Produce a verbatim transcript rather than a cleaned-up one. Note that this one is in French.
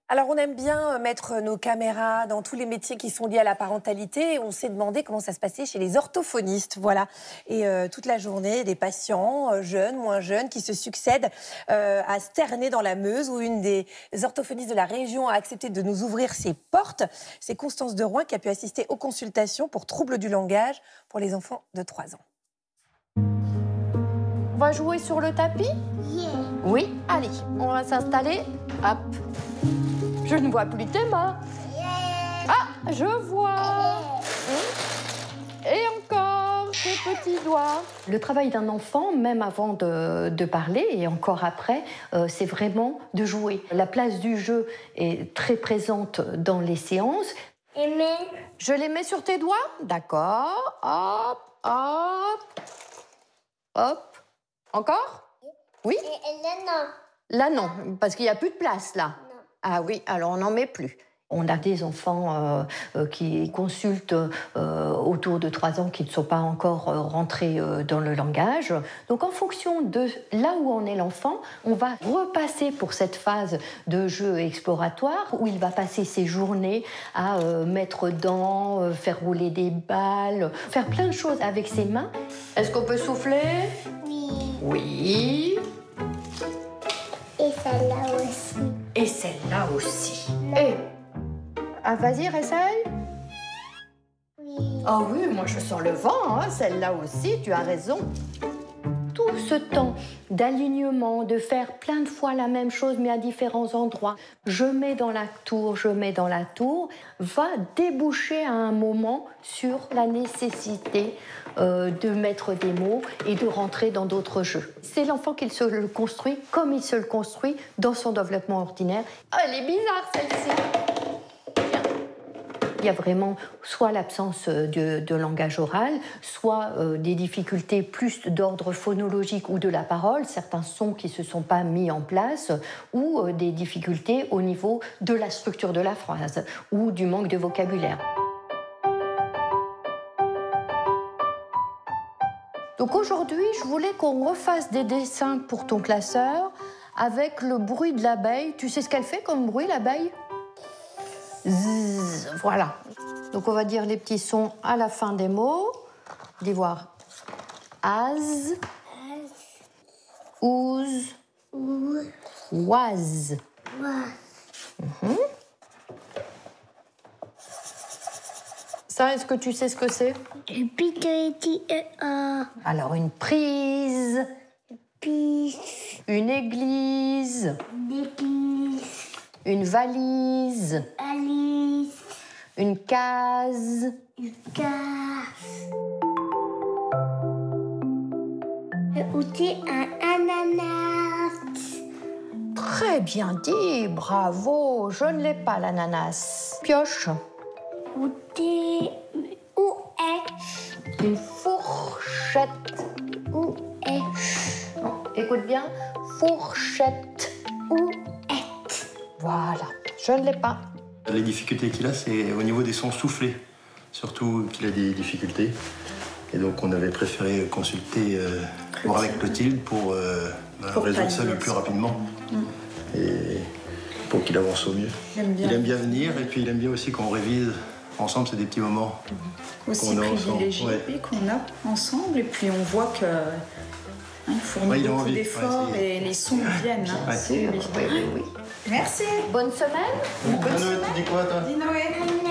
Alors, on aime bien mettre nos caméras dans tous les métiers qui sont liés à la parentalité. On s'est demandé comment ça se passait chez les orthophonistes, voilà. Et euh, toute la journée, des patients, euh, jeunes, moins jeunes, qui se succèdent euh, à Sternay dans la Meuse, où une des orthophonistes de la région a accepté de nous ouvrir ses portes. C'est Constance de Rouen qui a pu assister aux consultations pour troubles du langage pour les enfants de trois ans. On va jouer sur le tapis? Yeah. Oui, allez, on va s'installer. Hop. Je ne vois plus tes mains. Yeah. Ah, je vois. Et encore tes petits doigts. Le travail d'un enfant, même avant de, de parler et encore après, euh, c'est vraiment de jouer. La place du jeu est très présente dans les séances. Aimer. Je les mets sur tes doigts? D'accord. Hop, hop. Hop. Encore? Oui? Et, et là, non. Là, non, parce qu'il n'y a plus de place, là. Non. Ah oui, alors on n'en met plus. On a des enfants euh, euh, qui consultent euh, autour de trois ans qui ne sont pas encore euh, rentrés euh, dans le langage. Donc en fonction de là où en est l'enfant, on va repasser pour cette phase de jeu exploratoire où il va passer ses journées à euh, mettre dents, euh, faire rouler des balles, faire plein de choses avec ses mains. Est-ce qu'on peut souffler? Oui. Oui. Et celle-là aussi. Et celle-là aussi. Et ah, vas-y, essaye. Oui. Ah oui, moi je sens le vent, hein, celle-là aussi, tu as raison. Tout ce temps d'alignement, de faire plein de fois la même chose mais à différents endroits, je mets dans la tour, je mets dans la tour, va déboucher à un moment sur la nécessité euh, de mettre des mots et de rentrer dans d'autres jeux. C'est l'enfant qui se le construit comme il se le construit dans son développement ordinaire. Oh, elle est bizarre celle-ci. Il y a vraiment soit l'absence de, de langage oral, soit euh, des difficultés plus d'ordre phonologique ou de la parole, certains sons qui ne se sont pas mis en place, ou euh, des difficultés au niveau de la structure de la phrase ou du manque de vocabulaire. Donc aujourd'hui, je voulais qu'on refasse des dessins pour ton classeur avec le bruit de l'abeille. Tu sais ce qu'elle fait comme bruit, l'abeille ? Zzz, voilà. Donc on va dire les petits sons à la fin des mots. Dis voir. Az, ouz, oise. Mhm. Ça, est-ce que tu sais ce que c'est? Et puis tu dis euh, Alors une prise, puis une église, l'église, une valise, Alice, une case. une case. Et aussi un ananas. Très bien dit, bravo. Je ne l'ai pas, l'ananas. Pioche. Où t'es? Où est? Une fourchette. Où est? Non, écoute bien. Fourchette. Où est? Voilà. Je ne l'ai pas. Les difficultés qu'il a, c'est au niveau des sons soufflés. Surtout qu'il a des difficultés. Et donc, on avait préféré consulter euh, voir avec Clotilde pour, euh, pour résoudre ça le plus rapidement. Mmh. Et pour qu'il avance au mieux. Il aime bien, il aime bien venir et puis il aime bien aussi qu'on révise ensemble. C'est des petits moments mmh. aussi privilégiés ouais. qu'on a ensemble. Et puis on voit que hein, il fournit ouais, beaucoup d'efforts ouais, et les sons viennent. Hein, ouais. c'est lui. Oui, oui, oui. Merci. Bonne semaine. Bonne Noël, tu dis quoi toi? Dis Noël.